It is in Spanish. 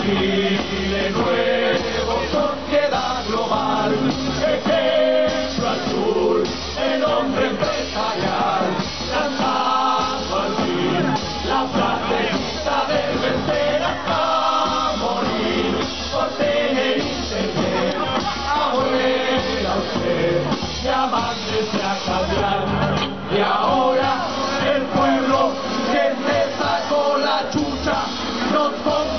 Chile nuevo, sociedad global, ejemplo al sur, el hombre empresarial, lanzando al fin la frasecita del vencer hasta morir, por tener internet, abuela usted, ya mándese a cambiar, y ahora el pueblo que se sacó la chucha nos